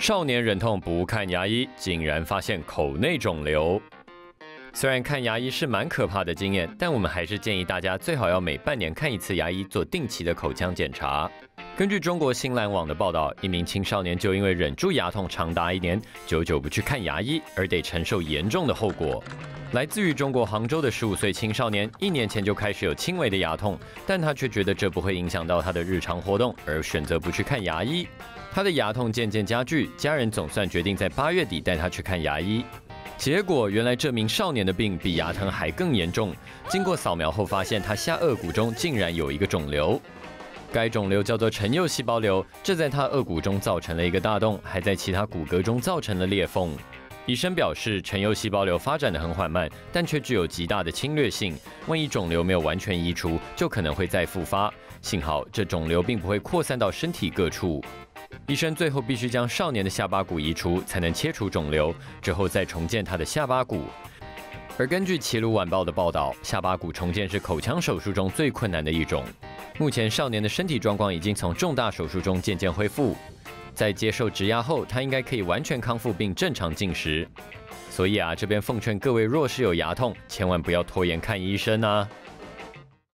少年忍痛不看牙医，竟然发现口内肿瘤。虽然看牙医是蛮可怕的经验，但我们还是建议大家最好要每半年看一次牙医，做定期的口腔检查。根据中国新蓝网的报道，一名青少年就因为忍住牙痛长达1年，久久不去看牙医，而得承受严重的后果。来自于中国杭州的15岁青少年，1年前就开始有轻微的牙痛，但他却觉得这不会影响到他的日常活动，而选择不去看牙医。他的牙痛渐渐加剧，家人总算决定在8月底带他去看牙医。结果，原来这名少年的病比牙疼还更严重。经过扫描后，发现他下颚骨中竟然有一个肿瘤。该肿瘤叫做陈幼细胞瘤，这在他颚骨中造成了一个大洞，还在其他骨骼中造成了裂缝。医生表示，陈幼细胞瘤发展得很缓慢，但却具有极大的侵略性。万一肿瘤没有完全移除，就可能会再复发。幸好，这肿瘤并不会扩散到身体各处。医生最后必须将少年的下巴骨移除，才能切除肿瘤，之后再重建他的下巴骨。而根据《齐鲁晚报》的报道，下巴骨重建是口腔手术中最困难的一种。目前少年的身体状况已经从重大手术中渐渐恢复，在接受植牙后，他应该可以完全康复并正常进食。所以这边奉劝各位，若是有牙痛，千万不要拖延看医生啊。